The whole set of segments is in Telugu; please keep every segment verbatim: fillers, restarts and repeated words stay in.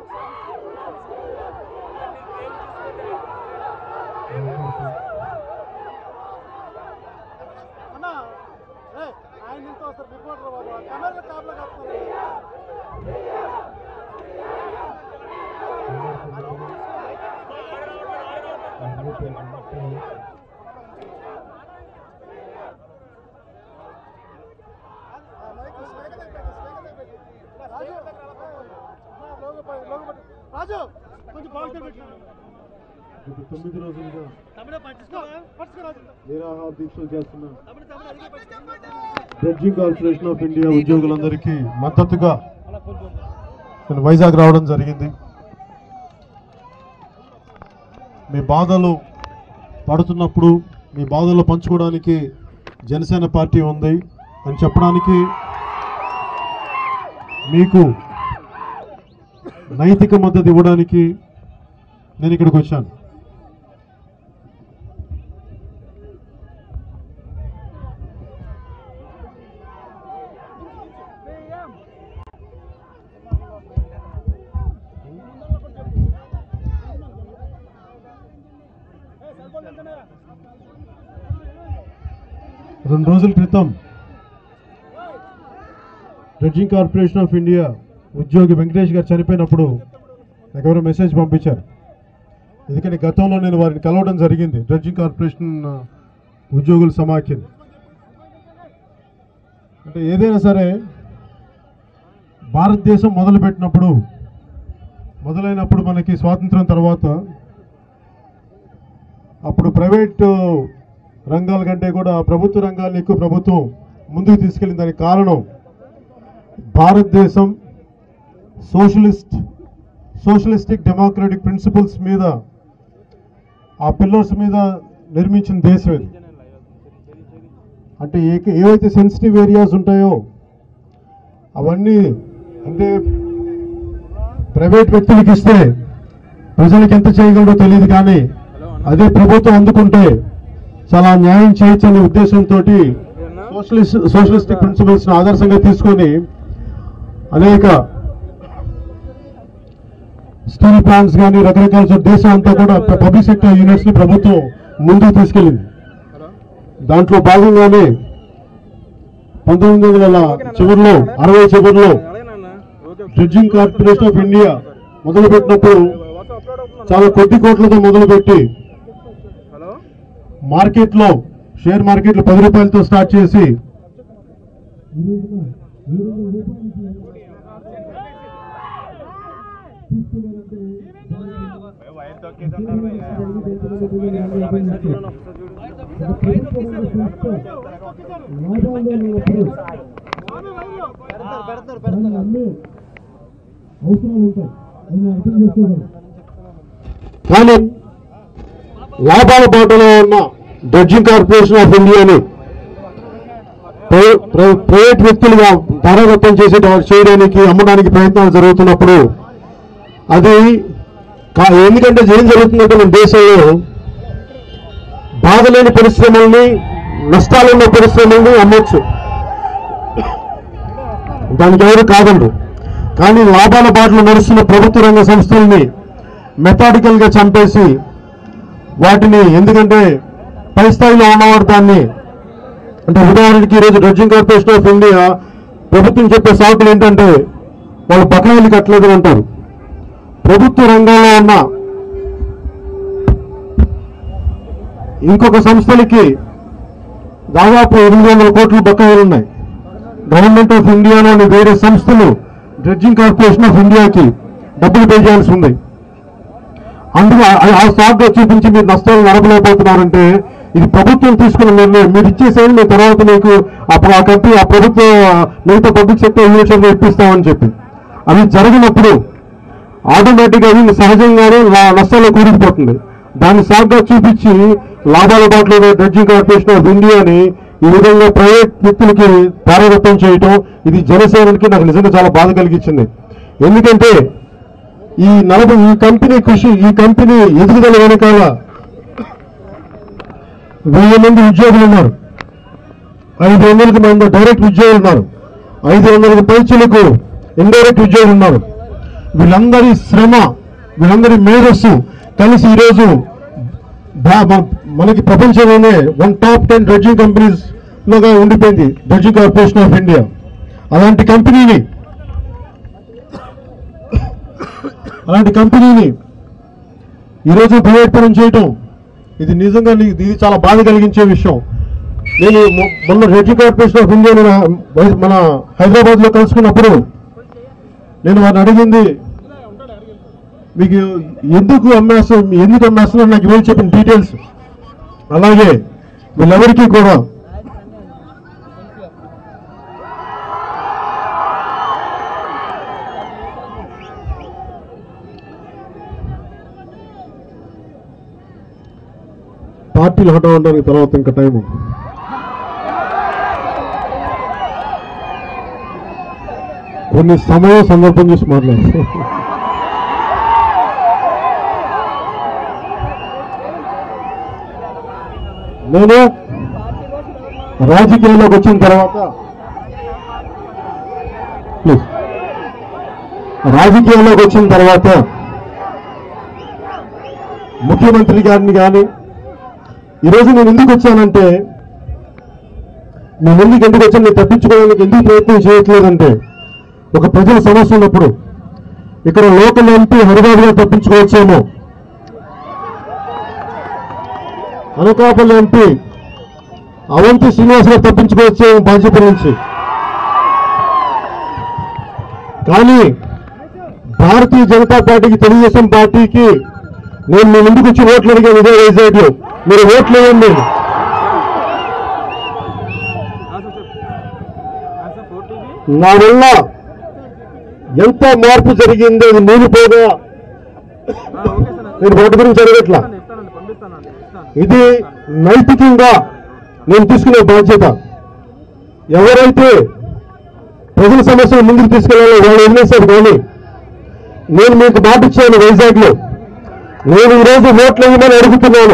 తొమ్మిది రోజులుగా నిరాహార దీక్షలు చేస్తున్న డ్రెడ్జింగ్ కార్పొరేషన్ ఆఫ్ ఇండియా ఉద్యోగులందరికీ మద్దతుగా నేను వైజాగ్ రావడం జరిగింది. మీ బాధలు పడుతున్నప్పుడు మీ బాధలు పంచుకోవడానికి జనసేన పార్టీ ఉంది అని చెప్పడానికి, మీకు నైతిక మద్దతు ఇవ్వడానికి నేను ఇక్కడికి వచ్చాను. రెండు రోజుల క్రితం డ్రెడ్జింగ్ కార్పొరేషన్ ఆఫ్ ఇండియా ఉద్యోగి వెంకటేష్ గారు చనిపోయినప్పుడు నాకు ఎవరో మెసేజ్ పంపించారు. ఎందుకంటే గతంలో నేను వారిని కలవడం జరిగింది, డ్రెడ్జింగ్ కార్పొరేషన్ ఉద్యోగుల సమాఖ్య. అంటే ఏదైనా సరే భారతదేశం మొదలుపెట్టినప్పుడు మొదలైనప్పుడు మనకి స్వాతంత్రం తర్వాత అప్పుడు ప్రైవేటు రంగాల కంటే కూడా ప్రభుత్వ రంగాలను ఎక్కువ ప్రభుత్వం ముందుకు తీసుకెళ్ళిన దానికి కారణం భారతదేశం సోషలిస్ట్ సోషలిస్టిక్ డెమోక్రటిక్ ప్రిన్సిపల్స్ మీద, ఆ పిల్లర్స్ మీద నిర్మించిన దేశం ఇది. అంటే ఏ ఏవైతే సెన్సిటివ్ ఏరియాస్ ఉంటాయో అవన్నీ అంటే ప్రైవేట్ వ్యక్తులకు ఇస్తే ప్రజలకు ఎంత చేయగలరో తెలియదు, కానీ అదే ప్రభుత్వం అందుకుంటే చాలా న్యాయం చేయొచ్చనే ఉద్దేశంతో సోషలిస్ట్ సోషలిస్టిక్ ప్రిన్సిపల్స్ని ఆదర్శంగా తీసుకొని అనేక స్టీల్ ప్లాంట్స్ కానీ రకరకాల దేశం అంతా కూడా పబ్లిక్ సెక్టర్ యూనిట్స్ ని ప్రభుత్వం ముందుకు తీసుకెళ్ళింది. దాంట్లో భాగంగానే పంతొమ్మిది వందల చివరిలో అరవై చివరిలో డ్రెడ్జింగ్ కార్పొరేషన్ ఆఫ్ ఇండియా మొదలుపెట్టినప్పుడు చాలా కొద్ది కోట్లతో మొదలుపెట్టి మార్కెట్లో షేర్ మార్కెట్లో పది రూపాయలతో స్టార్ట్ చేసి కానీ లాభాల బాటలో ఉన్న డ్రెడ్జింగ్ కార్పొరేషన్ ఆఫ్ ఇండియాని ప్రైవేట్ వ్యక్తులుగా ధారాదత్తం చేసే చేయడానికి అమ్మడానికి ప్రయత్నాలు జరుగుతున్నప్పుడు అది ఎందుకంటే ఏం జరుగుతుందంటే మన దేశంలో బాధ లేని పరిశ్రమల్ని, నష్టాలున్న పరిశ్రమల్ని అమ్మొచ్చు, దానికి ఎవరు కాదండు. కానీ లాభాల బాటలో నడుస్తున్న ప్రభుత్వ రంగ సంస్థల్ని మెథాడికల్ గా చంపేసి వాటిని, ఎందుకంటే పై స్థాయిలో ఉన్నవాడు దాన్ని, అంటే ఉదాహరణకి ఈరోజు డ్రెడ్జింగ్ కార్పొరేషన్ ఆఫ్ ఇండియా ప్రభుత్వం చెప్పే సాకులు ఏంటంటే వాళ్ళు బకాయిలు కట్టలేదు అంటారు. ప్రభుత్వ రంగంలో ఉన్న ఇంకొక సంస్థలకి దాదాపు ఎనిమిది వందల కోట్ల బకాయిలు ఉన్నాయి. గవర్నమెంట్ ఆఫ్ ఇండియాలోని వేరే సంస్థలు డ్రెడ్జింగ్ కార్పొరేషన్ ఆఫ్ ఇండియాకి డబ్బులు పే చేయాల్సి ఉంది. అందులో ఆ సాగ్గా చూపించి మీరు నష్టాలు నడపలేకపోతున్నారంటే ఇది ప్రభుత్వం తీసుకున్న నిర్ణయం. మీరు ఇచ్చేసేది మీ తర్వాత మీకు అప్పుడు ఆ కంపెనీ ఆ ప్రభుత్వ మిగతా పబ్లిక్ సెక్టర్ యూనిట్స్ ఇప్పిస్తామని చెప్పి అవి జరిగినప్పుడు ఆటోమేటిక్గా అవి సహజంగానే నష్టాల్లో కూరుకుపోతుంది. దాన్ని సాగ్గా చూపించి లాభాల బాటలో డ్రెడ్జింగ్ కార్పొరేషన్ ఆఫ్ ఇండియాని ఈ విధంగా ప్రైవేట్ వ్యక్తులకి ధారాదత్తం చేయటం, ఇది జనసేనకి నాకు నిజంగా చాలా బాధ కలిగించింది. ఎందుకంటే ఈ నలభై ఈ కంపెనీ కృషి ఈ కంపెనీ ఎదుగుదల వెనకాల వెయ్యి మంది ఉద్యోగులు ఉన్నారు, ఐదు వందలకు మంది డైరెక్ట్ ఉద్యోగులు ఉన్నారు, ఐదు వందలకు పైచలకు ఇండైరెక్ట్ ఉద్యోగులు ఉన్నారు. వీళ్ళందరి శ్రమ, వీళ్ళందరి మేధస్సు కలిసి ఈరోజు మనకి ప్రపంచంలోనే one top ten dredging companies లోగా ఉండిపోయింది డ్రెడ్జింగ్ కార్పొరేషన్ ఆఫ్ ఇండియా. అలాంటి కంపెనీని అలాంటి కంపెనీని ఈరోజు ప్రైవేట్పరం చేయటం ఇది నిజంగా ఇది చాలా బాధ కలిగించే విషయం. నేను మొన్న డ్రెడ్జింగ్ కార్పొరేషన్ ఆఫ్ ఇండియాని మన హైదరాబాద్లో కలుసుకున్నప్పుడు నేను వారిని అడిగింది, మీకు ఎందుకు అమ్మేస్తాం ఎందుకు అమ్మేస్తున్నారు నాకు ఇవాళ చెప్పిన డీటెయిల్స్. అలాగే వీళ్ళెవరికీ కూడా పార్టీలు హఠ అవడానికి తర్వాత ఇంకా టైము కొన్ని సమయం సందర్భం చూసి మాట్లాడు. నేను రాజకీయాల్లోకి వచ్చిన తర్వాత ప్లీజ్ రాజకీయాల్లోకి వచ్చిన తర్వాత ముఖ్యమంత్రి గారిని కానీ ఈరోజు నేను ఎందుకు వచ్చానంటే, నేను ఎందుకు ఎందుకు వచ్చాను నేను తప్పించుకోవడానికి ఎందుకు ప్రయత్నం చేయట్లేదంటే, ఒక ప్రజల సమస్య ఉన్నప్పుడు ఇక్కడ లోకల్ ఎంపీ హరిబాబు గారు తప్పించుకోవచ్చేమో, అనకాపల్లి ఎంపీ అవంతి శ్రీనివాస్ గారు తప్పించుకోవచ్చేమో బాధ్యత నుంచి. కానీ భారతీయ జనతా పార్టీకి, తెలుగుదేశం పార్టీకి నేను మీ ముందుకు వచ్చి ఓట్లు అడిగాను ఇదే వైజాగ్ లో. మీరు ఓట్లు వేయండి. నా వల్ల ఎంత మార్పు జరిగిందో అది నేను పోగా నేను ఓటు గురించి అడగట్లా. ఇది నైతికంగా నేను తీసుకునే బాధ్యత. ఎవరైతే ప్రజల సమస్యలు ముందుకు తీసుకెళ్లాలో వాళ్ళు వదిలేశారు. కానీ నేను మీకు మాట ఇచ్చాను వైజాగ్ లో, నేను ఈరోజు ఓట్లు వేయమని అడుగుతున్నాను.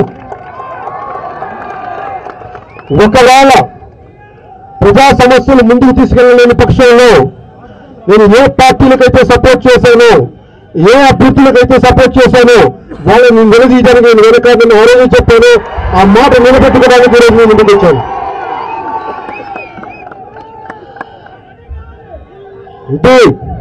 ఒకవేళ ప్రజా సమస్యలు ముందుకు తీసుకెళ్లలేని పక్షంలో నేను ఏ పార్టీలకైతే సపోర్ట్ చేశానో, ఏ అభ్యర్థులకైతే సపోర్ట్ చేశానో వాళ్ళని నిలదీయడానికి నేను వెనకాలని ఆ రోజు చెప్పాను. ఆ మాట నిలబెట్టుకోవడానికి ఈరోజు నేను ముందుకు వచ్చాను. ఇది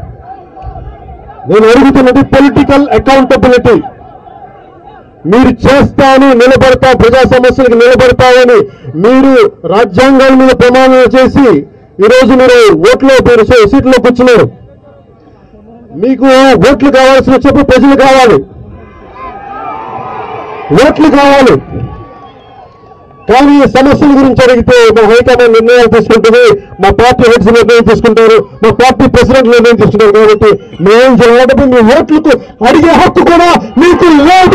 నేను అడుగుతున్నది పొలిటికల్ అకౌంటబిలిటీ. మీరు చేస్తాను, నిలబడతా, ప్రజా సమస్యలకు నిలబడతామని మీరు రాజ్యాంగాల మీద ప్రమాణం చేసి ఈరోజు మీరు ఓట్లో మీరు సీట్లో కూర్చున్నారు. మీకు ఓట్లు కావాల్సిన చెప్పు ప్రజలు కావాలి, ఓట్లు కావాలి. కానీ సమస్యల గురించి అడిగితే మా హైకమాండ్ నిర్ణయాలు తీసుకుంటుంది, మా పార్టీ హెడ్స్ నిర్ణయం తీసుకుంటారు, మా పార్టీ ప్రెసిడెంట్ నిర్ణయం తీసుకుంటారు. కాబట్టి మేమేం చేయాలంటే మీ ఓట్లకు అడిగే హక్కు కూడా మీకు లేదు.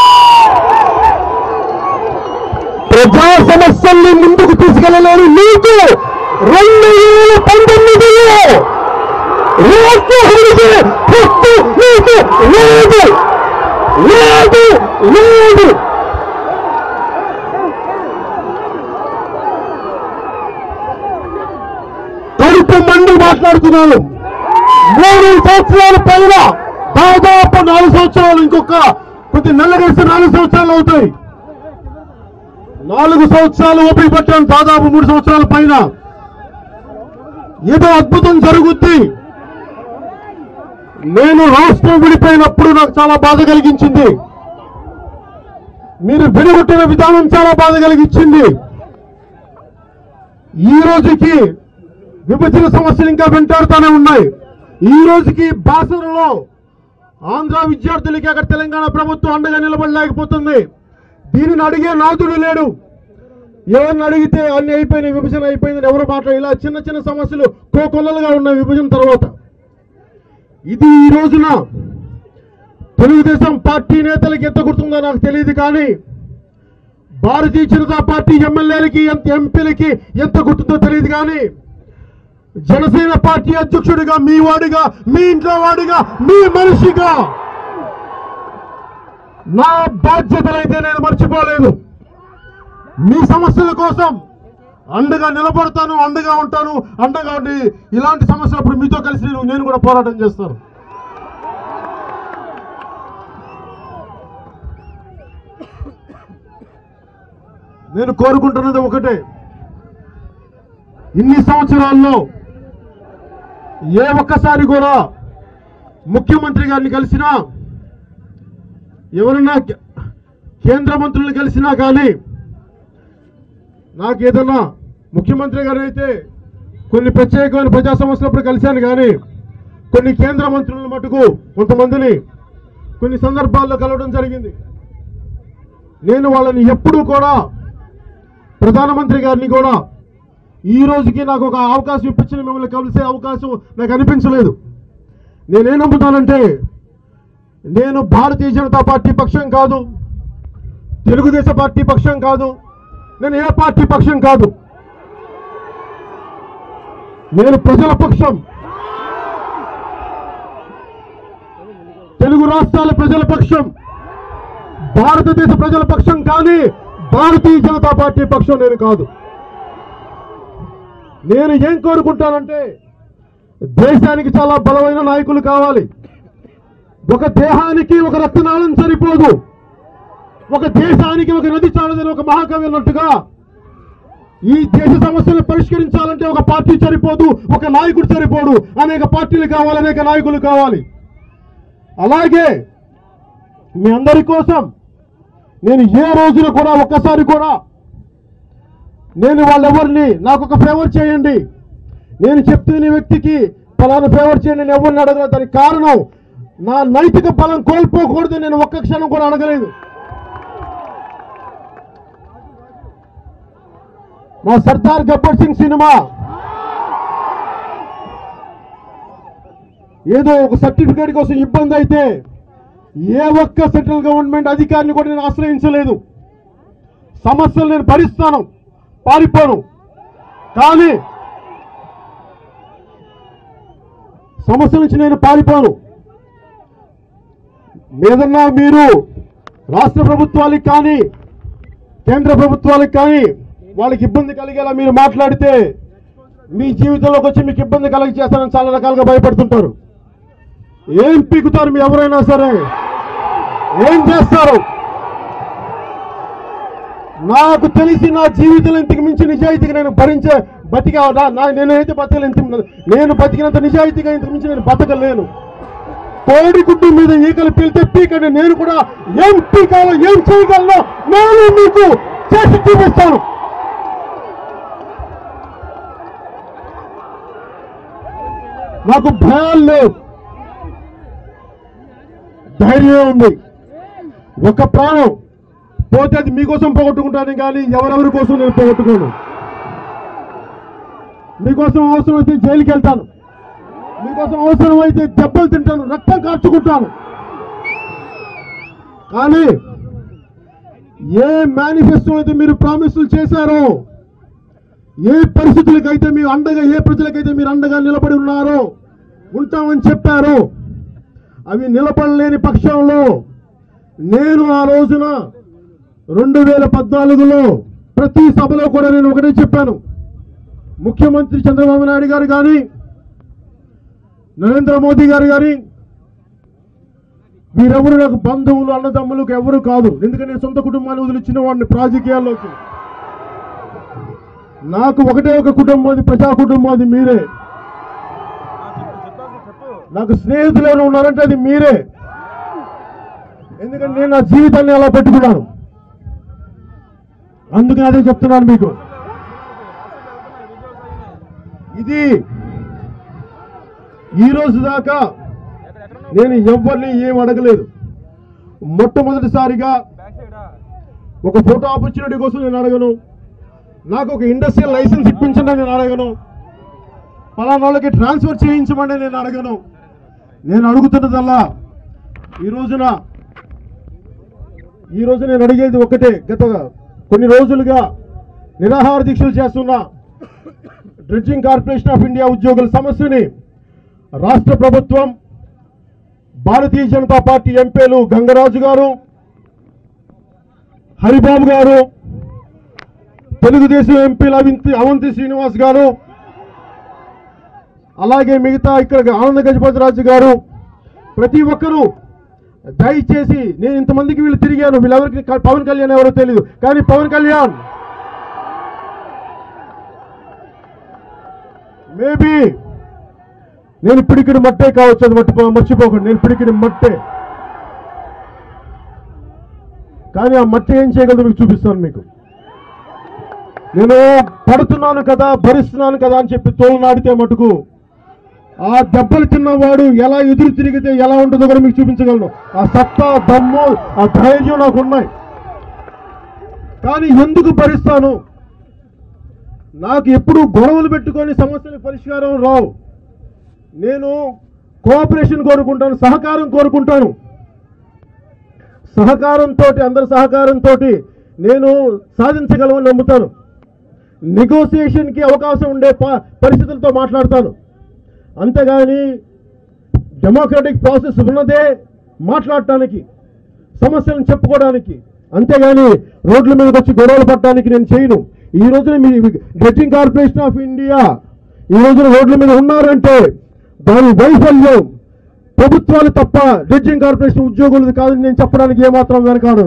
ప్రజా సమస్యల్ని ముందుకు తీసుకెళ్లలేని మీకు రెండు వేల పంతొమ్మిదిలో ఓట్లు అడిగే హక్కు మీకు లేదు, లేదు, లేదు. కడుపు మండి మాట్లాడుతున్నాను. మూడు సంవత్సరాల పైన దాదాపు నాలుగు సంవత్సరాలు, ఇంకొక కొద్ది నెలగేస్తే నాలుగు సంవత్సరాలు అవుతాయి. నాలుగు సంవత్సరాలు ఓపిక పట్టాను, దాదాపు మూడు సంవత్సరాల పైన. ఏదో అద్భుతం జరుగుద్ది. నేను రాష్ట్రం విడిపోయినప్పుడు నాకు చాలా బాధ కలిగించింది. మీరు విడగొట్టిన విధానం చాలా బాధ కలిగించింది. ఈ రోజుకి విభజన సమస్యలు ఇంకా వెంటాడుతూనే ఉన్నాయి. ఈ రోజుకి బాసరలో ఆంధ్ర విద్యార్థులకి అక్కడ తెలంగాణ ప్రభుత్వం అండగా నిలబడలేకపోతుంది. దీనిని అడిగే నాదుడు లేడు. ఎవరిని అడిగితే అన్ని అయిపోయినాయి, విభజన అయిపోయిందని ఎవరు మాట్లాడి ఇలా చిన్న చిన్న సమస్యలు కోకొల్లలుగా ఉన్నాయి విభజన తర్వాత. ఇది ఈ రోజున తెలుగుదేశం పార్టీ నేతలకి ఎంత గుర్తుందో నాకు తెలియదు, కానీ భారతీయ జనతా పార్టీ ఎమ్మెల్యేలకి ఎంత ఎంపీలకి ఎంత గుర్తుందో తెలియదు. కానీ జనసేన పార్టీ అధ్యక్షుడిగా, మీ వాడిగా, మీ ఇంట్లో వాడిగా, మీ మనిషిగా నా బాధ్యతలైతే నేను మర్చిపోలేదు. మీ సమస్యల కోసం అండగా నిలబడతాను, అండగా ఉంటాను. అండగా ఉండి ఇలాంటి సమస్యలప్పుడు మీతో కలిసి నేను కూడా పోరాటం చేస్తాను. నేను కోరుకుంటున్నది ఒకటే, ఇన్ని సంవత్సరాల్లో ఏ ఒక్కసారి కూడా ముఖ్యమంత్రి గారిని కలిసినా, ఎవరన్నా కేంద్ర మంత్రులను కలిసినా కానీ, నాకు ఏదన్నా ముఖ్యమంత్రి గారు అయితే కొన్ని ప్రత్యేకమైన ప్రజా సమస్యలప్పుడు కలిశాను కానీ, కొన్ని కేంద్ర మంత్రులను మటుకు కొంతమందిని కొన్ని సందర్భాల్లో కలవడం జరిగింది. నేను వాళ్ళని ఎప్పుడూ కూడా, ప్రధానమంత్రి గారిని కూడా ఈ రోజుకి నాకు ఒక అవకాశం ఇప్పించిన మిమ్మల్ని కలిసే అవకాశం నాకు అనిపించలేదు. నేనేం నమ్ముతానంటే, నేను భారతీయ జనతా పార్టీ పక్షం కాదు, తెలుగుదేశం పార్టీ పక్షం కాదు, నేను ఏ పార్టీ పక్షం కాదు, నేను ప్రజల పక్షం, తెలుగు రాష్ట్రాల ప్రజల పక్షం, భారతదేశ ప్రజల పక్షం, కానీ భారతీయ జనతా పార్టీ పక్షం నేను కాదు. నేను ఏం కోరుకుంటానంటే, దేశానికి చాలా బలమైన నాయకులు కావాలి. ఒక దేహానికి ఒక రక్తనాళం సరిపోదు, ఒక దేశానికి ఒక నది చాలదని ఒక మహాకవి అన్నట్టుగా, ఈ దేశ సమస్యను పరిష్కరించాలంటే ఒక పార్టీ సరిపోదు, ఒక నాయకుడు సరిపోడు, అనేక పార్టీలు కావాలి, అనేక నాయకులు కావాలి. అలాగే మీ అందరి కోసం నేను ఏ రోజున కూడా ఒక్కసారి కూడా నేను వాళ్ళెవరిని నాకు ఒక ఫేవర్ చేయండి, నేను చెప్తున్న వ్యక్తికి ఫలానా ఫేవర్ చేయండి నేను ఎవరిని అడగలేదు. దానికి కారణం, నా నైతిక బలం కోల్పోకూడదు, నేను ఒక్క క్షణం కూడా అడగలేదు. మా సర్దార్ గబ్బర్ సింగ్ సినిమా ఏదో ఒక సర్టిఫికేట్ కోసం ఇబ్బంది అయితే ఏ ఒక్క సెంట్రల్ గవర్నమెంట్ అధికారిని కూడా నేను ఆశ్రయించలేదు. సమస్యలు నేను భరిస్తాను, పారిపోను, కానీ సమస్య నుంచి నేను పారిపోను. ఏదన్నా మీరు రాష్ట్ర ప్రభుత్వాలకు కానీ కేంద్ర ప్రభుత్వాలకు కానీ వాళ్ళకి ఇబ్బంది కలిగేలా మీరు మాట్లాడితే మీ జీవితంలోకి వచ్చి మీకు ఇబ్బంది కలిగి చేస్తానని చాలా రకాలుగా భయపడుతుంటారు. ఏం పీకుతారు మీ ఎవరైనా సరే, ఏం చేస్తారు? నాకు తెలిసి నా జీవితంలో ఇంతకు మించి నిజాయితీగా నేను భరించే బతిగా నేనైతే బతకలేను. నేను బతికినంత నిజాయితీగా ఇంతకు మించి నేను బతకలేను. కోడి గుడ్డు మీద ఈకలు పీలితే పీకండి, నేను కూడా ఏం పీకాలో ఏం చేయగలను నేను మీకు చేసి చూపిస్తాను. నాకు భయాలు లేవు, ధైర్యం ఉంది. ఒక ప్రాణం పోతే అది మీకోసం పోగొట్టుకుంటాను, కానీ ఎవరెవరి కోసం నేను పోగొట్టుకోను. మీకోసం అవసరం అయితే జైలుకి వెళ్తాను, మీకోసం అవసరం అయితే దెబ్బలు తింటాను, రక్తం కార్చుకుంటాను. కానీ ఏ మేనిఫెస్టో అయితే మీరు ప్రామిసులు చేశారో, ఏ పరిస్థితులకైతే మీరు అండగా, ఏ ప్రజలకైతే మీరు అండగా నిలబడి ఉన్నారో, ఉంటామని చెప్పారో, అవి నిలబడలేని పక్షంలో నేను ఆ రోజున రెండు వేల పద్నాలుగులో ప్రతి సభలో కూడా నేను ఒకటే చెప్పాను. ముఖ్యమంత్రి చంద్రబాబు నాయుడు గారు కానీ, నరేంద్ర మోదీ గారు కానీ, వీరెవరు నాకు బంధువులు, అన్నదమ్ములకు ఎవరు కాదు. ఎందుకంటే నేను సొంత కుటుంబాన్ని వదిలిచ్చిన వాడిని రాజకీయాల్లోకి. నాకు ఒకటే ఒక కుటుంబం, అది ప్రజా కుటుంబం, అది మీరే. నాకు స్నేహితులు ఎవరు ఉన్నారంటే అది మీరే. ఎందుకంటే నేను నా జీవితాన్ని అలా పెట్టుకున్నాను. అందుకని అదే చెప్తున్నాను మీకు. ఇది ఈ రోజు దాకా నేను ఎవరిని ఏం అడగలేదు. మొట్టమొదటిసారిగా ఒక ఫోటో ఆపర్చునిటీ కోసం నేను అడగను, నాకు ఒక ఇండస్ట్రియల్ లైసెన్స్ ఇప్పించండి నేను అడగను, పలానా వాళ్ళకి ట్రాన్స్ఫర్ చేయించమని నేను అడగను. నేను అడుగుతున్నదల్లా ఈ రోజున ఈ రోజు నేను అడిగేది ఒకటే. గత కొన్ని రోజులుగా నిరాహార దీక్షలు చేస్తున్న డ్రెడ్జింగ్ కార్పొరేషన్ ఆఫ్ ఇండియా ఉద్యోగుల సమస్యని రాష్ట్ర ప్రభుత్వం, భారతీయ జనతా పార్టీ ఎంపీలు గంగరాజు గారు, హరిబాబు గారు, తెలుగుదేశం ఎంపీలు అవంతి అవంతి శ్రీనివాస్ గారు, అలాగే మిగతా ఇక్కడ ఆనంద గజపతిరాజు గారు, ప్రతి ఒక్కరూ దయచేసి, నేను ఇంతమందికి వీళ్ళు తిరిగాను, వీళ్ళెవరికి పవన్ కళ్యాణ్ ఎవరో తెలియదు, కానీ పవన్ కళ్యాణ్ మేబీ నేను పిడికిడి మట్టే కావచ్చు, అది మర్చిపో మర్చిపోకండి నేను పిడికిడి మట్టే. కానీ ఆ మట్టి ఏం చేయగలదు మీకు చూపిస్తాను. మీకు నేను పడుతున్నాను కదా, భరిస్తున్నాను కదా అని చెప్పి తోలు నాడితే మటుకు ఆ దెబ్బలు తిన్నవాడు ఎలా ఎదురు తిరిగితే ఎలా ఉంటుందో కూడా మీకు చూపించగలను. ఆ సత్తా, దమ్ము, ఆ ధైర్యం నాకు ఉన్నాయి. కానీ ఎందుకు భరిస్తాను? నాకు ఎప్పుడు గొడవలు పెట్టుకొని సమస్యల పరిష్కారం రావు. నేను కోఆపరేషన్ కోరుకుంటాను, సహకారం కోరుకుంటాను. సహకారంతో, అందరి సహకారంతో నేను సాధించగలమని నమ్ముతాను. నెగోసియేషన్కి అవకాశం ఉండే పరిస్థితులతో మాట్లాడతాను. అంతేగాని డెమోక్రటిక్ ప్రాసెస్ ఉన్నదే మాట్లాడటానికి, సమస్యలను చెప్పుకోవడానికి, అంతేగాని రోడ్ల మీదకి వచ్చి గొడవలు పడటానికి నేను చేయను. ఈ రోజున మీ డ్రెడ్జింగ్ కార్పొరేషన్ ఆఫ్ ఇండియా ఈ రోజున రోడ్ల మీద ఉన్నారంటే దాని వైఫల్యం ప్రభుత్వాలు తప్ప డ్రెడ్జింగ్ కార్పొరేషన్ ఉద్యోగులది కాదని నేను చెప్పడానికి ఏమాత్రం వెనకాడు.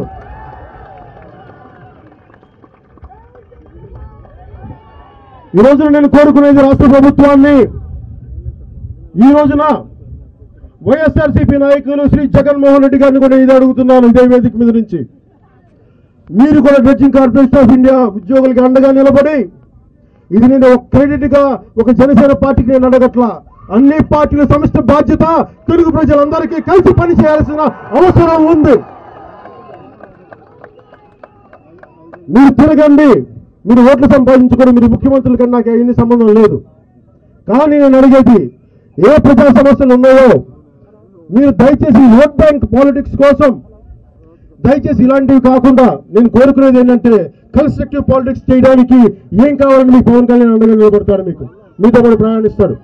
ఈ రోజున నేను కోరుకునేది రాష్ట్ర ప్రభుత్వాన్ని, ఈ రోజున వైఎస్ఆర్సీపీ నాయకులు శ్రీ జగన్మోహన్ రెడ్డి గారిని కూడా ఇది అడుగుతున్నాను ఇదే వేదిక మీద నుంచి. మీరు కూడా డ్రెడ్జింగ్ కార్పొరేషన్ ఆఫ్ ఇండియా ఉద్యోగులకి అండగా నిలబడి, ఇది నేను ఒక క్రెడిట్ గా ఒక జనసేన పార్టీకి నేను అడగట్లా, అన్ని పార్టీల సమిష్టి బాధ్యత తెలుగు ప్రజలందరికీ కలిసి పని చేయాల్సిన అవసరం ఉంది. మీరు తిరగండి, మీరు ఓట్లు సంపాదించుకొని మీరు ముఖ్యమంత్రుల కన్నా నాకు ఎన్ని సంబంధం లేదు. కానీ నేను అడిగేది, ఏ ప్రజా సమస్యలు ఉన్నాయో మీరు దయచేసి ఓట్ బ్యాంక్ పాలిటిక్స్ కోసం దయచేసి ఇలాంటివి కాకుండా నేను కోరుకునేది ఏంటంటే కన్స్ట్రక్టివ్ పాలిటిక్స్ చేయడానికి ఏం కావాలని మీకు పవన్ కళ్యాణ్ అండగా నిలబడతాడు, మీకు మీతో కూడా ప్రయాణిస్తాడు.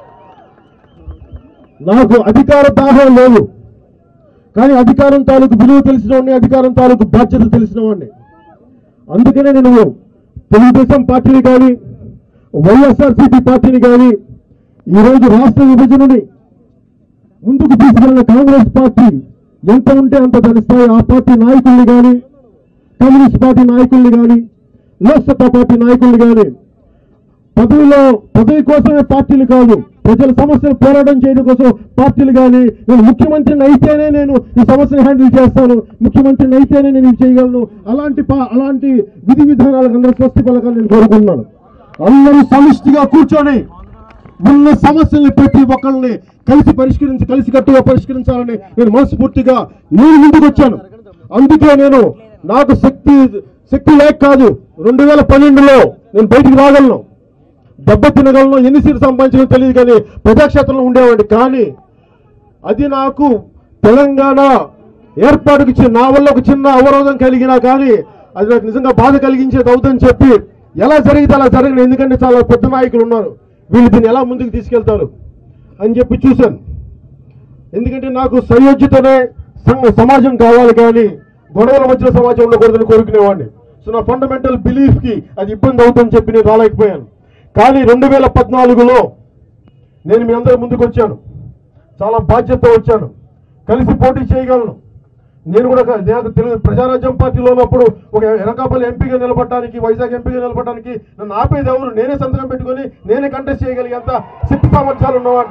నాకు అధికార దాహం లేదు, కానీ అధికారం తాలూకు విలువ తెలిసిన వాడిని, అధికారం తాలూకు బాధ్యత తెలిసిన వాడిని. అందుకనే నేను తెలుగుదేశం పార్టీని కానీ వైఎస్ఆర్సీపీ పార్టీని కానీ ఈరోజు రాష్ట్ర విభజనని ముందుకు తీసుకెళ్లిన కాంగ్రెస్ పార్టీ ఎంత ఉంటే అంత దాని స్థాయి ఆ పార్టీ నాయకుల్ని కానీ, కమ్యూనిస్ట్ పార్టీ నాయకుల్ని కానీ, లోక్సత్తా పార్టీ నాయకుల్ని కానీ, పదవిలో పదవి కోసమే పార్టీలు కాదు, ప్రజల సమస్యలు పోరాటం చేయడం కోసం పార్టీలు కానీ, నేను ముఖ్యమంత్రిని అయితేనే నేను ఈ సమస్యను హ్యాండిల్ చేస్తాను, ముఖ్యమంత్రిని అయితేనే నేను ఇది చేయగలను, అలాంటి అలాంటి విధి విధానాలకు అందరూ స్వస్తి పలకాలని నేను కోరుకుంటున్నాను. అందరూ సమిష్టిగా కూర్చొని ఉన్న సమస్యల్ని ప్రతి ఒక్కరిని కలిసి పరిష్కరించి కలిసి కట్టుగా పరిష్కరించాలని నేను మనస్ఫూర్తిగా నేను ముందుకు వచ్చాను. అందుకే నేను నాకు శక్తి శక్తి లేక కాదు, రెండు వేల పన్నెండులో నేను బయటికి రాగలను, దెబ్బ తినగలను, ఎన్ని సీట్లు సంపాదించగలను తెలియదు, కానీ ప్రజాక్షేత్రంలో ఉండేవాడిని. కానీ అది నాకు తెలంగాణ ఏర్పాటుకి నా వల్ల ఒక చిన్న అవరోధం కలిగినా కానీ అది నాకు నిజంగా బాధ కలిగించేది అవుతుందని చెప్పి ఎలా జరిగితే అలా జరగను, ఎందుకంటే చాలా పెద్ద నాయకులు ఉన్నారు, వీళ్ళు దీన్ని ఎలా ముందుకు తీసుకెళ్తారు అని చెప్పి చూశాను. ఎందుకంటే నాకు సయోధ్యతనే సమాజం కావాలి, కానీ గొడవల మధ్యలో సమాజం ఉండకూడదని కోరుకునేవాడిని. సో నా ఫండమెంటల్ బిలీఫ్కి అది ఇబ్బంది అవుతుందని చెప్పి నేను రాలేకపోయాను. కానీ రెండు వేల పద్నాలుగులో నేను మీ అందరి ముందుకు వచ్చాను, చాలా బాధ్యతతో వచ్చాను, కలిసి పోటీ చేయగలను. నేను కూడా నాకు తెలుగు ప్రజారాజ్యం పార్టీలో ఉన్నప్పుడు ఒక ఎనకాపల్లి ఎంపీగా నిలబడటానికి, వైజాగ్ ఎంపీగా నిలబడటానికి నన్ను ఆపేది ఎవరు? నేనే సంతకం పెట్టుకొని నేనే కంటెస్ట్ చేయగలిగేంత శక్తి సామర్థ్యాలు ఉన్నవాడిని.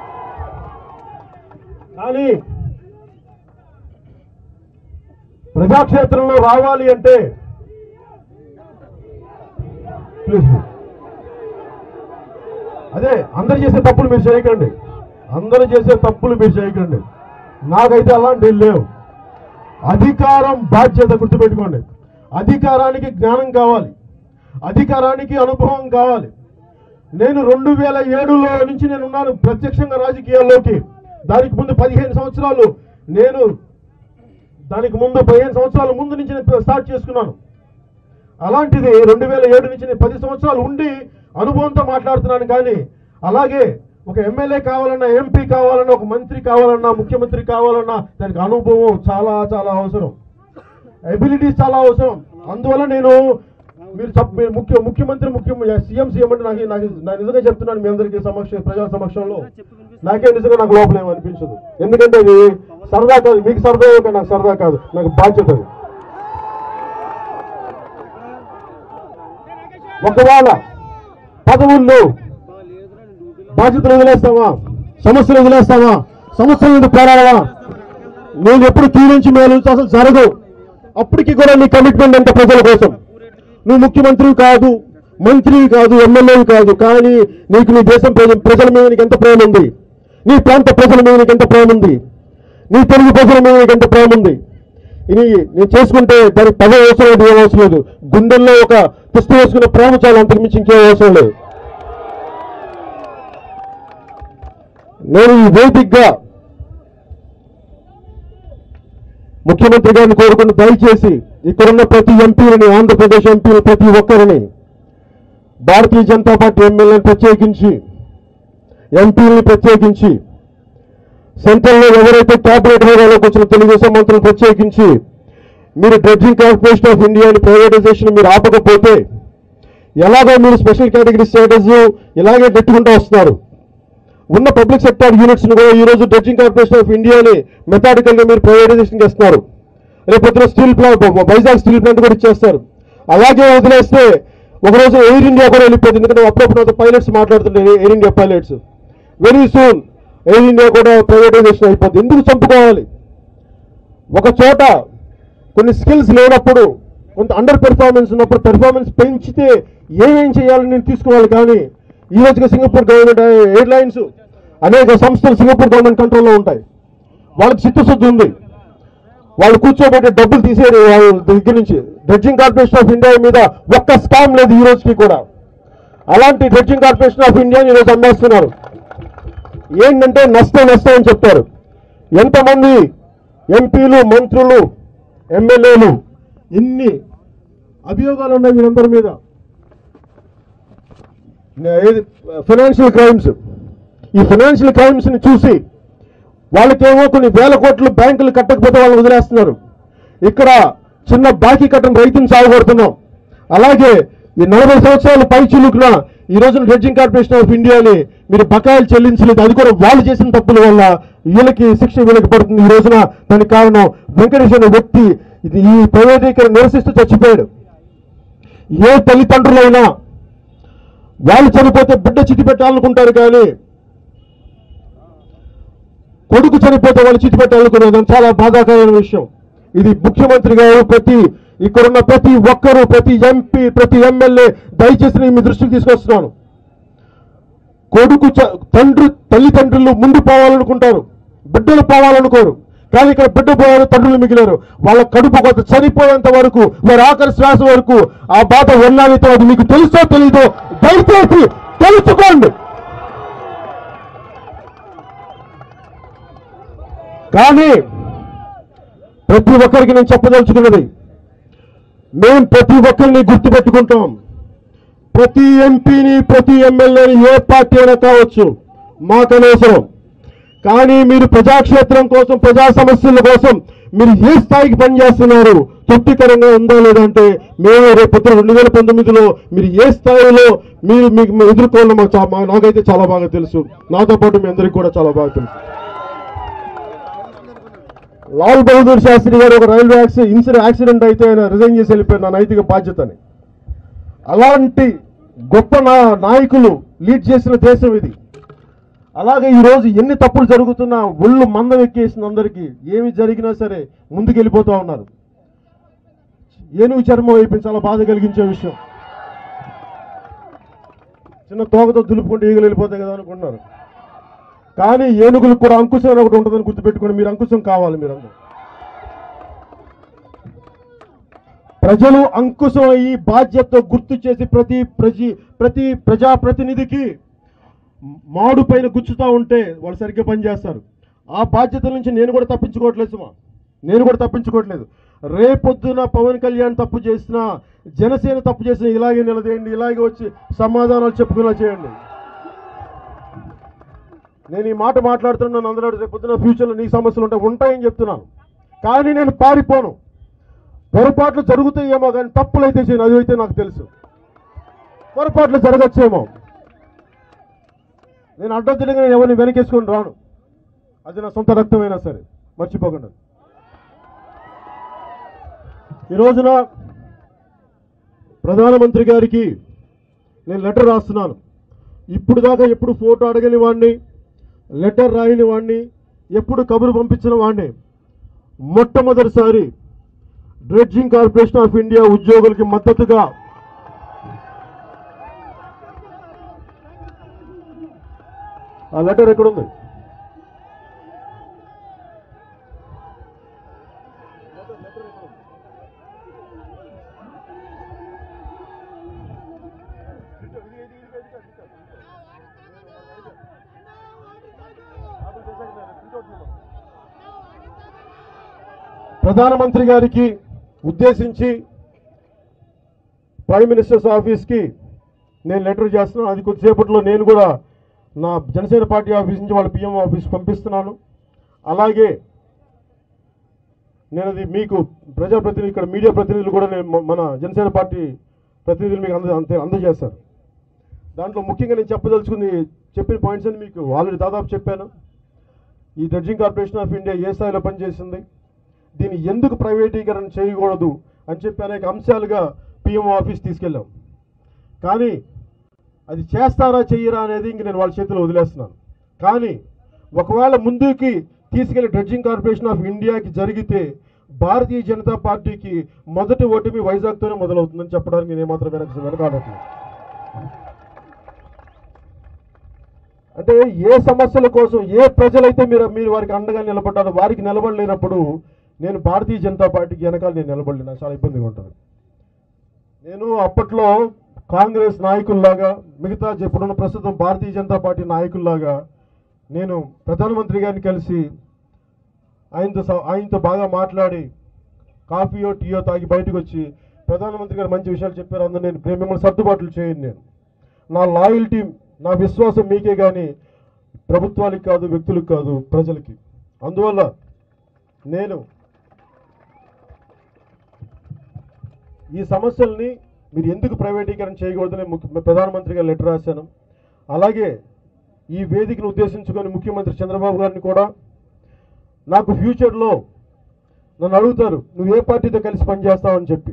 కానీ ప్రజాక్షేత్రంలో రావాలి అంటే ప్లీజ్ అదే అందరు చేసే తప్పులు మీరు చేయకండి, అందరూ చేసే తప్పులు మీరు చేయకండి. నాకైతే అలాంటివి లేవు. అధికారం బాధ్యత గుర్తుపెట్టుకోండి. అధికారానికి జ్ఞానం కావాలి, అధికారానికి అనుభవం కావాలి. నేను రెండు వేల ఏడులో నుంచి నేను ఉన్నాను ప్రత్యక్షంగా రాజకీయాల్లోకి. దానికి ముందు పదిహేను సంవత్సరాలు నేను దానికి ముందు పదిహేను సంవత్సరాల ముందు నుంచి నేను స్టార్ట్ చేసుకున్నాను. అలాంటిది రెండు వేల ఏడు నుంచి నేను పది సంవత్సరాలు ఉండి అనుభవంతో మాట్లాడుతున్నాను. కానీ అలాగే ఒక ఎమ్మెల్యే కావాలన్నా, ఎంపీ కావాలన్నా, ఒక మంత్రి కావాలన్నా, ముఖ్యమంత్రి కావాలన్నా దానికి అనుభవం చాలా చాలా అవసరం, ఎబిలిటీస్ చాలా అవసరం. అందువల్ల నేను మీరు మీరు ముఖ్య ముఖ్యమంత్రి ముఖ్య సీఎం సీఎం అంటే నాకు నాకు నాకు నిజంగా చెప్తున్నాను మీ అందరికీ సమక్ష ప్రజల సమక్షంలో నాకే నిజంగా నాకు లోపల ఏమనిపించదు. ఎందుకంటే ఇది సరదా కాదు, మీకు సరదా కాదు, నాకు సరదా కాదు, నాకు బాధ్యత. ఒకవేళ పదవుల్లో బాధ్యతలు వదిలేస్తావా? సమస్యలు వదిలేస్తావా? సమస్యల మీద పోరాడవా? నేను ఎప్పుడు కీడించి మేలు అసలు జరగదు. అప్పటికి కూడా నీ కమిట్మెంట్ అంటే ప్రజల కోసం. నువ్వు ముఖ్యమంత్రి కాదు, మంత్రి కాదు, ఎమ్మెల్యేవి కాదు, కానీ నీకు నీ దేశం ప్రజల మీద నీకు ఎంత ప్రేమ ఉంది, నీ ప్రాంత ప్రజల మీద నీకు ఎంత ప్రేమ ఉంది, నీ తెలుగు ప్రజల మీద నీకు ఎంత ప్రేమ ఉంది. ఇది నేను చేసుకుంటే దానికి పదే అవసరం లేదు, ఏం అవసరం లేదు. గుండెల్లో ఒక పుస్తకం వేసుకున్న ప్రేమ చాలా, అంతకుమించి ఇంకేం అవసరం లేదు. నేను ఈ వేదికగా ముఖ్యమంత్రి గారిని కోరుకుని దయచేసి ఇక్కడున్న ప్రతి ఎంపీలని, ఆంధ్రప్రదేశ్ ఎంపీలు ప్రతి ఒక్కరిని, భారతీయ జనతా పార్టీ ఎమ్మెల్యేని ప్రత్యేకించి, ఎంపీలని ప్రత్యేకించి, సెంట్రల్లో ఎవరైతే క్యాబినెట్ హోదాలోకి వచ్చిన తెలుగుదేశం మంత్రులు ప్రత్యేకించి, మీరు డ్రెడ్జింగ్ కార్పొరేషన్ ఆఫ్ ఇండియాని ప్రైవేటైజేషన్ మీరు ఆపకపోతే ఎలాగో మీరు స్పెషల్ కేటగిరీ స్టేటస్ ఇలాగే గట్టుకుంటూ వస్తున్నారు. ఉన్న పబ్లిక్ సెక్టర్ యూనిట్స్ని కూడా ఈరోజు డ్రెడ్జింగ్ కార్పొరేషన్ ఆఫ్ ఇండియాని మెథాడికల్గా మీరు ప్రైవేటైజేషన్ చేస్తున్నారు. రేపొద్దున steel plant, Vizag steel plant కూడా ఇచ్చేస్తారు. అలాగే వదిలేస్తే ఒకరోజు ఎయిర్ ఇండియా కూడా వెళ్ళిపోతుంది. ఎందుకంటే అప్పుడప్పుడు పైలట్స్ మాట్లాడుతుంటారు, Air India pilots. Very soon Air India కూడా ప్రైవేటైజేషన్ అయిపోతుంది. ఎందుకు చంపుకోవాలి? ఒక చోట కొన్ని స్కిల్స్ లేనప్పుడు, కొంత అండర్ పెర్ఫార్మెన్స్ ఉన్నప్పుడు పెర్ఫార్మెన్స్ పెంచితే ఏమేం చేయాలని నేను తీసుకోవాలి. కానీ ఈ రోజుగా సింగపూర్ గవర్నమెంట్ ఎయిర్లైన్స్ అనేక సంస్థలు సింగపూర్ గవర్నమెంట్ కంట్రోల్లో ఉంటాయి. వాళ్ళకి చిత్తశుద్ధి ఉంది. వాళ్ళు కూర్చోబెట్టే డబ్బులు తీసేది వాళ్ళ దగ్గర నుంచి. డ్రెడ్జింగ్ కార్పొరేషన్ ఆఫ్ ఇండియా మీద ఒక్క స్కామ్ లేదు ఈ రోజుకి కూడా. అలాంటి డ్రెడ్జింగ్ కార్పొరేషన్ ఆఫ్ ఇండియాని ఈరోజు అమ్మేస్తున్నారు. ఏంటంటే నష్టం నష్టం అని చెప్తారు. ఎంతమంది ఎంపీలు, మంత్రులు, ఎమ్మెల్యేలు, ఎన్ని అభియోగాలు ఉన్నాయి వీరందరి మీద. Financial crimes. ఈ ఫైనాన్షియల్ క్రైమ్స్ని చూసి వాళ్ళకేమో కొన్ని వేల కోట్లు బ్యాంకులు కట్టకపోతే వాళ్ళని వదిలేస్తున్నారు. ఇక్కడ చిన్న బాకీ కట్టని రైతుని సాగుపడుతున్నాం. అలాగే ఈ నలభై సంవత్సరాలు పై చిలుకున ఈ రోజున డ్రెడ్జింగ్ కార్పొరేషన్ ఆఫ్ ఇండియాని మీరు బకాయిలు చెల్లించలేదు. అది కూడా వాళ్ళు చేసిన తప్పుల వల్ల వీళ్ళకి శిక్ష వీళ్ళకి పడుతుంది. ఈ రోజున దానికి కారణం వెంకటేష్ అనే వ్యక్తి ఇది ఈ ప్రైవేటీకరణ నిరసిస్తూ చచ్చిపోయాడు. ఏ తల్లిదండ్రులైనా వాళ్ళు చనిపోతే బిడ్డ చితి పెట్టాలనుకుంటారు, కానీ కొడుకు చనిపోతే వాళ్ళు చితి పెట్టాలనుకున్నారు. చాలా బాధాకరమైన విషయం. ఇది ముఖ్యమంత్రి గారు, ప్రతి ఇక్కడున్న ప్రతి ఒక్కరూ, ప్రతి ఎంపీ, ప్రతి ఎమ్మెల్యే దయచేసి నేను మీ దృష్టికి తీసుకొస్తున్నాను. కొడుకు తండ్రి తల్లిదండ్రులు ముందు పోవాలనుకుంటారు, బిడ్డలు పోవాలనుకోరు. కానీ ఇక్కడ బిడ్డ పోయారు, తండ్రులు మిగిలారు. వాళ్ళ కడుపు కొత్త చనిపోయేంత వరకు, వారి ఆఖరి శ్వాస వరకు ఆ బాధ ఉన్నాయితో అది మీకు తెలుసో తెలీదో దయచేసి తెలుసుకోండి. కానీ ప్రతి ఒక్కరికి నేను చెప్పదలుచుకున్నది, మేము ప్రతి ఒక్కరిని గుర్తుపెట్టుకుంటాం. ప్రతి ఎంపీని, ప్రతి ఎమ్మెల్యేని, ఏ పార్టీ అయినా కావచ్చు, మాకు అనవసరం. కానీ మీరు ప్రజాక్షేత్రం కోసం, ప్రజా సమస్యల కోసం మీరు ఏ స్థాయికి పనిచేస్తున్నారు, తృప్తికరంగా ఉందా లేదంటే మేము రేపు రెండు వేల పంతొమ్మిదిలో మీరు ఏ స్థాయిలో మీరు మీకు ఎదుర్కోవాలో మాకు నాకైతే చాలా బాగా తెలుసు. నాతో పాటు మీ అందరికీ కూడా చాలా బాగా తెలుసు. లాల్ బహదూర్ శాస్త్రి గారు ఒక రైల్వే యాక్సిడెంట్ ఇన్సిడెంట్ యాక్సిడెంట్ అయితే ఆయన రిజైన్ చేసి వెళ్ళిపోయారు, నా నైతిక బాధ్యతని. అలాంటి గొప్ప నాయకులు లీడ్ చేసిన దేశం ఇది. అలాగే ఈరోజు ఎన్ని తప్పులు జరుగుతున్నా ఒళ్ళు మందం ఎక్కేసిన అందరికీ ఏమి జరిగినా సరే ముందుకెళ్ళిపోతూ ఉన్నారు. ఏనుగు చర్మం అయిపోయి చాలా బాధ కలిగించే విషయం. చిన్న తోకతో దులుపుకుంటే ఈగలు వెళ్ళిపోతాయి కదా అనుకుంటున్నారు. కానీ ఏనుగులకు కూడా అంకుశం అని ఒకటి ఉంటుందని గుర్తుపెట్టుకుని మీరు అంకుశం కావాలి. మీరందరూ ప్రజలు అంకుశం అయ్యి బాధ్యతతో గుర్తు చేసి ప్రతి ప్రజి ప్రతి ప్రజాప్రతినిధికి మాడు పైన గుచ్చుతూ ఉంటే వాళ్ళు సరిగ్గా పనిచేస్తారు. ఆ బాధ్యతల నుంచి నేను కూడా తప్పించుకోవట్లేదు సుమా, నేను కూడా తప్పించుకోవట్లేదు. రేపొద్దున పవన్ కళ్యాణ్ తప్పు చేసినా, జనసేన తప్పు చేసినా ఇలాగే నిలదేయండి, ఇలాగే వచ్చి సమాధానాలు చెప్పుకునేలా చేయండి. నేను ఈ మాట మాట్లాడుతున్నాను, అందరూ రేపొద్దున ఫ్యూచర్లో నీ సమస్యలు ఉంటాయి ఉంటాయని చెప్తున్నాను. కానీ నేను పారిపోను. పొరపాట్లు జరుగుతాయేమో కానీ తప్పులు అయితే చేయను, అది అయితే నాకు తెలుసు. పొరపాట్లు జరగచ్చేమో, నేను అడ్డదిడ్డంగా నేను ఎవరిని వెనకేసుకొని రాను. అది నా సొంత రక్తమైనా సరే మర్చిపోకుండా. ఈ రోజున ప్రధానమంత్రి గారికి నేను లెటర్ రాస్తున్నాను. ఇప్పుడు దాకా ఎప్పుడు ఫోటో అడగని వాడిని, లెటర్ రాయని వాడిని, ఎప్పుడు కబురు పంపించిన వాడిని మొట్టమొదటిసారి డ్రెడ్జింగ్ కార్పొరేషన్ ఆఫ్ ఇండియా ఉద్యోగులకి మద్దతుగా ఆ లెటర్ ఎక్కడుంది? ప్రధానమంత్రి గారికి ఉద్దేశించి ప్రైమ్ మినిస్టర్స్ ఆఫీస్కి నేను లెటర్ చేస్తున్నాను. అది కొద్దిసేపట్లో నేను కూడా నా జనసేన పార్టీ ఆఫీస్ నుంచి వాళ్ళ పిఎం ఆఫీస్ పంపిస్తున్నాను. అలాగే నేను అది మీకు ప్రజాప్రతినిధి, ఇక్కడ మీడియా ప్రతినిధులు కూడా నేను మన జనసేన పార్టీ ప్రతినిధులు మీకు అంద అంతే అందజేస్తారు. దాంట్లో ముఖ్యంగా నేను చెప్పదలుచుకుంది, చెప్పిన పాయింట్స్ అని మీకు ఆల్రెడీ దాదాపు చెప్పాను. ఈ డ్రెడ్జింగ్ కార్పొరేషన్ ఆఫ్ ఇండియా ఏ స్థాయిలో పనిచేసింది, దీన్ని ఎందుకు ప్రైవేటీకరణ చేయకూడదు అని చెప్పి అనేక అంశాలుగా పిఎం ఆఫీస్ తీసుకెళ్ళాం. కానీ అది చేస్తారా చెయ్యరా అనేది ఇంక నేను వాళ్ళ చేతిలో వదిలేస్తున్నాను. కానీ ఒకవేళ ముందుకి తీసుకెళ్లి డ్రెడ్జింగ్ కార్పొరేషన్ ఆఫ్ ఇండియాకి జరిగితే భారతీయ జనతా పార్టీకి మొదటి ఓటమి వైజాగ్తోనే మొదలవుతుందని చెప్పడానికి నేను ఏమాత్రం వెనక వెనకాడట్లేదు. అంటే ఏ సమస్యల కోసం ఏ ప్రజలైతే మీరు మీరు వారికి అండగా నిలబడ్డారో వారికి నిలబడలేనప్పుడు నేను భారతీయ జనతా పార్టీకి వెనకాల నేను నిలబడలేను, చాలా ఇబ్బందిగా ఉంటుంది. నేను అప్పట్లో కాంగ్రెస్ నాయకుల్లాగా, మిగతా ఇప్పుడున్న ప్రస్తుతం భారతీయ జనతా పార్టీ నాయకుల్లాగా నేను ప్రధానమంత్రి గారిని కలిసి ఆయనతో ఆయనతో బాగా మాట్లాడి కాఫీయో టీయో తాగి బయటకు వచ్చి ప్రధానమంత్రి గారు మంచి విషయాలు చెప్పారు, అందరూ నేను మిమ్మల్ని సర్దుబాట్లు చేయను. నేను నా లాయల్టీ, నా విశ్వాసం మీకే కానీ ప్రభుత్వానికి కాదు, వ్యక్తులకు కాదు, ప్రజలకి. అందువల్ల నేను ఈ సమస్యల్ని మీరు ఎందుకు ప్రైవేటీకరణ చేయకూడదని ప్రధానమంత్రి గారు లెటర్ రాశాను. అలాగే ఈ వేదికను ఉద్దేశించుకొని ముఖ్యమంత్రి చంద్రబాబు గారిని కూడా, నాకు ఫ్యూచర్లో నన్ను అడుగుతారు నువ్వు ఏ పార్టీతో కలిసి పనిచేస్తావు అని చెప్పి,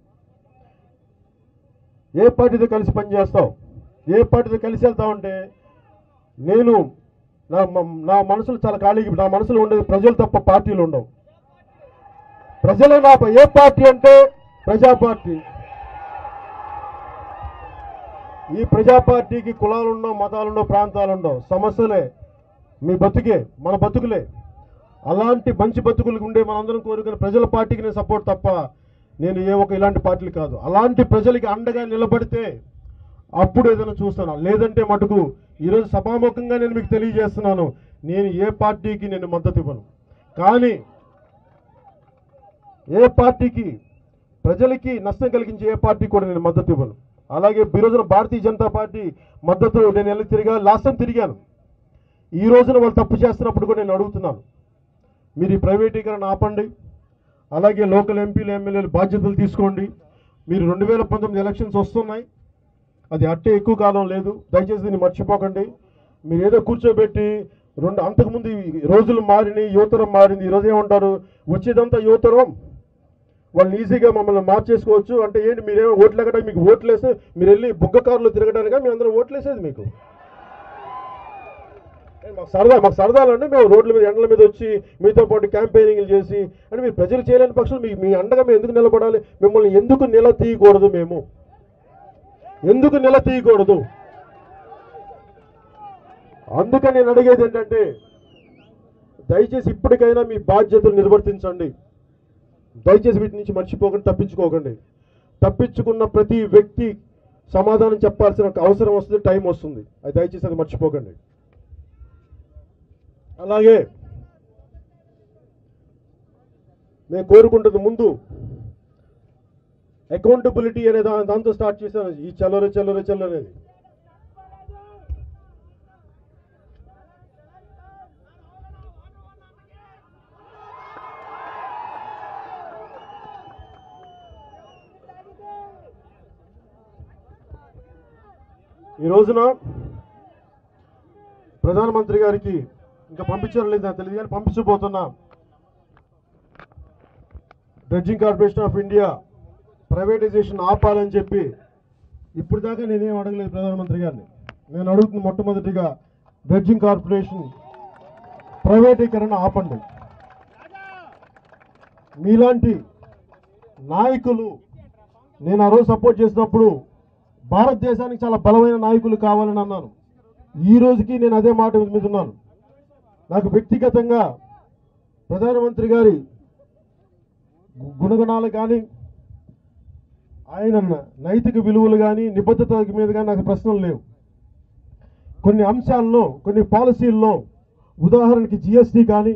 ఏ పార్టీతో కలిసి పనిచేస్తావు, ఏ పార్టీతో కలిసి వెళ్తావంటే నేను నా నా మనసులో చాలా ఖాళీగా, నా మనసులో ఉండేది ప్రజలు తప్ప పార్టీలు ఉండవు. ప్రజలే నా ఏ పార్టీ అంటే ప్రజా పార్టీ. ఈ ప్రజా పార్టీకి కులాలుండవు, మతాలుండవు, ప్రాంతాలుండవు, సమస్యలే మీ బతుకే మన బతుకులే. అలాంటి మంచి బతుకులకు ఉండే మనందరం కోరుకునే ప్రజల పార్టీకి నేను సపోర్ట్ తప్ప నేను ఏ ఒక ఇలాంటి పార్టీలు కాదు. అలాంటి ప్రజలకి అండగా నిలబడితే అప్పుడు ఏదైనా చూస్తాను, లేదంటే మటుకు ఈరోజు సభాముఖంగా నేను మీకు తెలియజేస్తున్నాను, నేను ఏ పార్టీకి నేను మద్దతు ఇవ్వను. కానీ ఏ పార్టీకి ప్రజలకి నష్టం కలిగించే ఏ పార్టీ కూడా నేను మద్దతు ఇవ్వను. అలాగే ఈ రోజున భారతీయ జనతా పార్టీ మద్దతు నేను ఎలా తిరిగా లాస్ట్ టైం తిరిగాను. ఈ రోజున వాళ్ళు తప్పు చేస్తున్నప్పుడు కూడా నేను అడుగుతున్నాను, మీరు ఈ ప్రైవేటీకరణ ఆపండి. అలాగే లోకల్ ఎంపీలు ఎమ్మెల్యేలు బాధ్యతలు తీసుకోండి. మీరు రెండు వేల పంతొమ్మిది ఎలక్షన్స్ వస్తున్నాయి, అది అట్టే ఎక్కువ కాలం లేదు, దయచేసి దీన్ని మర్చిపోకండి. మీరు ఏదో కూర్చోబెట్టి రెండు అంతకుముందు రోజులు మారినాయి, యువతరం మారింది. ఈరోజు ఏమంటారు, వచ్చేదంతా యువతరం, వాళ్ళు ఈజీగా మమ్మల్ని మార్చేసుకోవచ్చు అంటే ఏంటి, మీరేమో ఓట్లు ఎక్కడానికి మీకు ఓట్లు వేస్తే మీరు వెళ్ళి బుగ్గ కారులో తిరగడానిక మీ అందరూ ఓట్లు వేసేది మీకు? మాకు సరదా మాకు సరదాలంటే మేము రోడ్ల మీద ఎండల మీద వచ్చి మీతో పాటు క్యాంపెయినింగ్లు చేసి అంటే మీరు ప్రజలు చేయలేని పక్షులు మీ మీ అండగా మేము ఎందుకు నిలబడాలి? మిమ్మల్ని ఎందుకు నిలదీయకూడదు? మేము ఎందుకు నిలదీయకూడదు? అందుకని నేను అడిగేది ఏంటంటే, దయచేసి ఇప్పటికైనా మీ బాధ్యతలు నిర్వర్తించండి. దయచేసి వీటి నుంచి మర్చిపోకండి, తప్పించుకోకండి. తప్పించుకున్న ప్రతి వ్యక్తి సమాధానం చెప్పాల్సిన అవసరం వస్తుంది, టైం వస్తుంది. అది దయచేసి అది మర్చిపోకండి. అలాగే నేను కోరుకుంటుంది ముందు అకౌంటబిలిటీ అనే దా దాంతో స్టార్ట్ చేశాను. ఈ చల్లరే చల్లరే చల్ల అనేది ఈ రోజున ప్రధానమంత్రి గారికి ఇంకా పంపించడం లేదు నాకు తెలియదు, కానీ పంపించబోతున్నా dredging corporation of India privatisation ఆపాలని చెప్పి ఇప్పుడు దాకా నేనేం అడగలేదు ప్రధానమంత్రి గారిని. నేను అడుగుతున్న మొట్టమొదటిగా డ్రెడ్జింగ్ కార్పొరేషన్ ప్రైవేటీకరణ ఆపండి. మీలాంటి నాయకులు నేను ఆ రోజు సపోర్ట్ చేసినప్పుడు భారతదేశానికి చాలా బలమైన నాయకులు కావాలని అన్నాను. ఈ రోజుకి నేను అదే మాట మీద ఉన్నాను. నాకు వ్యక్తిగతంగా ప్రధానమంత్రి గారి గుణగణాలు కానీ ఆయన నైతిక విలువలు కానీ నిబద్ధత మీద కానీ నాకు ప్రశ్నలు లేవు. కొన్ని అంశాల్లో కొన్ని పాలసీల్లో ఉదాహరణకి జిఎస్టీ కానీ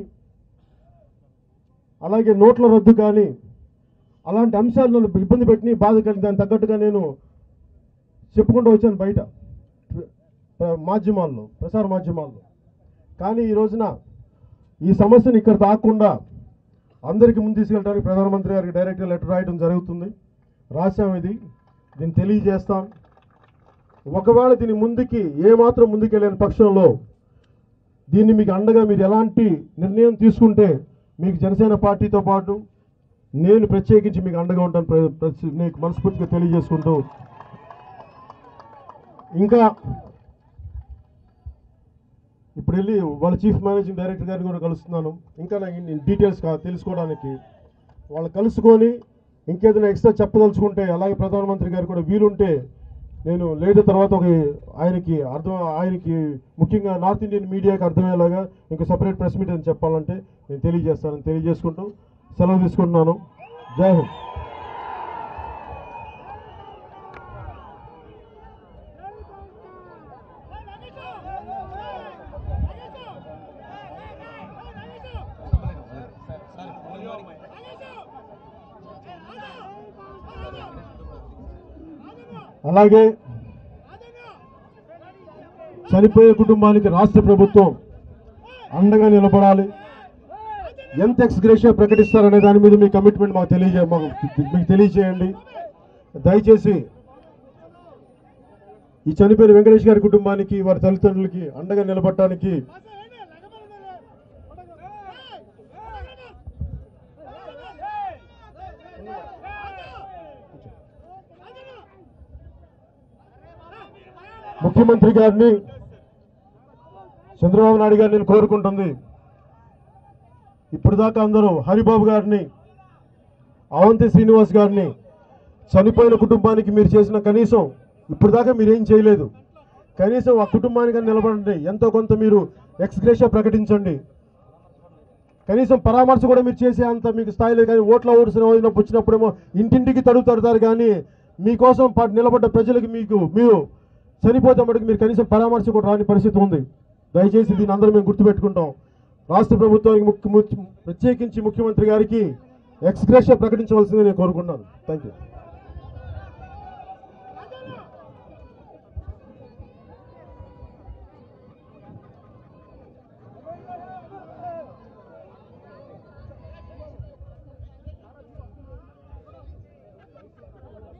అలాగే నోట్ల రద్దు కానీ అలాంటి అంశాలు నన్ను ఇబ్బంది పెట్టి బాధ కలిగి దానికి తగ్గట్టుగా నేను చెప్పుకుంటూ వచ్చాను బయట మాధ్యమాల్లో ప్రసార మాధ్యమాల్లో. కానీ ఈ రోజున ఈ సమస్యను ఇక్కడ తాకుండా అందరికీ ముందు తీసుకెళ్ళడానికి ప్రధానమంత్రి గారికి డైరెక్ట్గా లెటర్ రాయడం జరుగుతుంది. రాశాం, ఇది దీన్ని తెలియజేస్తాం. ఒకవేళ దీని ముందుకి ఏమాత్రం ముందుకెళ్ళని పక్షంలో దీన్ని మీకు అండగా మీరు ఎలాంటి నిర్ణయం తీసుకుంటే మీకు జనసేన పార్టీతో పాటు నేను ప్రత్యేకించి మీకు అండగా ఉంటాను నీకు మనస్ఫూర్తిగా తెలియజేసుకుంటూ, ఇంకా ఇప్పుడు వెళ్ళి వాళ్ళ చీఫ్ మేనేజింగ్ డైరెక్టర్ గారిని కూడా కలుస్తున్నాను. ఇంకా నాకు డీటెయిల్స్ తెలుసుకోవడానికి వాళ్ళు కలుసుకొని ఇంకేదైనా ఎక్స్ట్రా చెప్పదలుచుకుంటే అలాగే ప్రధానమంత్రి గారు కూడా వీలుంటే నేను లేదా తర్వాత ఒక ఆయనకి అర్థం ఆయనకి ముఖ్యంగా నార్త్ ఇండియన్ మీడియాకి అర్థమయ్యేలాగా ఇంకా సపరేట్ ప్రెస్ మీట్ అని చెప్పాలంటే నేను తెలియజేస్తానని తెలియజేసుకుంటూ సెలవు తీసుకుంటున్నాను. జై హింద్. అలాగే చనిపోయే కుటుంబానికి రాష్ట్ర ప్రభుత్వం అండగా నిలబడాలి. ఎంత ఎక్స్గ్రేషియా ప్రకటిస్తారనే దాని మీద మీ కమిట్మెంట్ మాకు తెలియజే మాకు మీకు తెలియజేయండి. దయచేసి ఈ చనిపోయిన వెంకటేష్ గారి కుటుంబానికి వారి తల్లిదండ్రులకి అండగా నిలబడటానికి ముఖ్యమంత్రి గారిని చంద్రబాబు నాయుడు గారిని నేను కోరుకుంటుంది. ఇప్పుడు దాకా అందరూ హరిబాబు గారిని అవంతి శ్రీనివాస్ గారిని చనిపోయిన కుటుంబానికి మీరు చేసిన కనీసం ఇప్పుడు దాకా మీరేం చేయలేదు. కనీసం ఆ కుటుంబానికి నిలబడండి. ఎంతో కొంత మీరు ఎక్స్గ్రేషియా ప్రకటించండి. కనీసం పరామర్శ కూడా మీరు చేసే అంత మీకు స్థాయిలో కానీ ఓట్ల ఓడిసిన వచ్చినప్పుడు వచ్చినప్పుడేమో ఇంటింటికి తడుపు తడతారు. కానీ మీకోసం నిలబడ్డ ప్రజలకు మీకు మీరు చనిపోతే మటుకు మీరు కనీసం పరామర్శ కూడా రాని పరిస్థితి ఉంది. దయచేసి దీన్ని అందరూ మేము గుర్తుపెట్టుకుంటాం. రాష్ట్ర ప్రభుత్వానికి ముఖ్య ప్రత్యేకించి ముఖ్యమంత్రి గారికి ఎక్స్గ్రేషియా ప్రకటించవలసింది నేను కోరుకుంటున్నాను. Thank you.